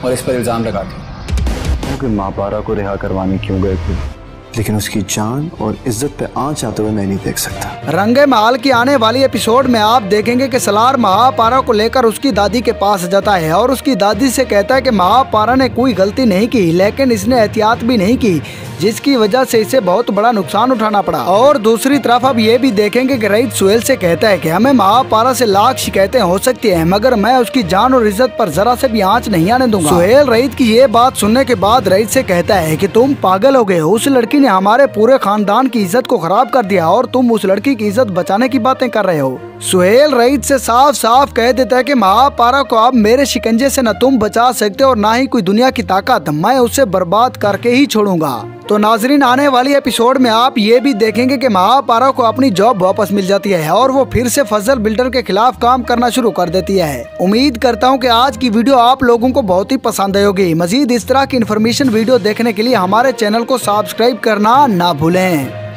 और इस पर इल्ज़ाम लगाती कि महापारा को रिहा करवाने क्यों गए थे, लेकिन उसकी जान और इज्जत पे आंच आते हुए मैं नहीं देख सकता। रंगे महल की आने वाली एपिसोड में आप देखेंगे कि सलार महापारा को लेकर उसकी दादी के पास जाता है और उसकी दादी से कहता है कि महापारा ने कोई गलती नहीं की, लेकिन इसने एहतियात भी नहीं की, जिसकी वजह से इसे बहुत बड़ा नुकसान उठाना पड़ा। और दूसरी तरफ अब ये भी देखेंगे कि रईत सुहेल से कहता है कि हमें महापारा से लाख शिकायतें हो सकती हैं, मगर मैं उसकी जान और इज्जत पर जरा से भी आंच नहीं आने दूंगा। सुहेल रईत की ये बात सुनने के बाद रईत से कहता है कि तुम पागल हो गए हो, उस लड़की ने हमारे पूरे खानदान की इज्जत को खराब कर दिया और तुम उस लड़की की इज्जत बचाने की बातें कर रहे हो। सुहेल रईत से साफ साफ कह देता है कि महापारा को अब मेरे शिकंजे से न तुम बचा सकते और ना ही कोई दुनिया की ताकत, मैं उसे बर्बाद करके ही छोड़ूंगा। तो नाजरीन, आने वाली एपिसोड में आप ये भी देखेंगे कि महापारा को अपनी जॉब वापस मिल जाती है और वो फिर से फजल बिल्डर के खिलाफ काम करना शुरू कर देती है। उम्मीद करता हूँ कि आज की वीडियो आप लोगों को बहुत ही पसंद आई होगी। मजीद इस तरह की इन्फॉर्मेशन वीडियो देखने के लिए हमारे चैनल को सब्सक्राइब करना ना भूलें।